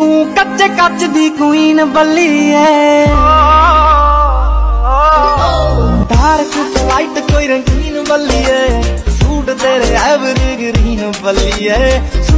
तू कच्चे कच दी क्वीन बल्ली है, डार्क तो लाइट कोई रंगीन बल्ली है, सूट तेरे एवरग्रीन बल्ली है।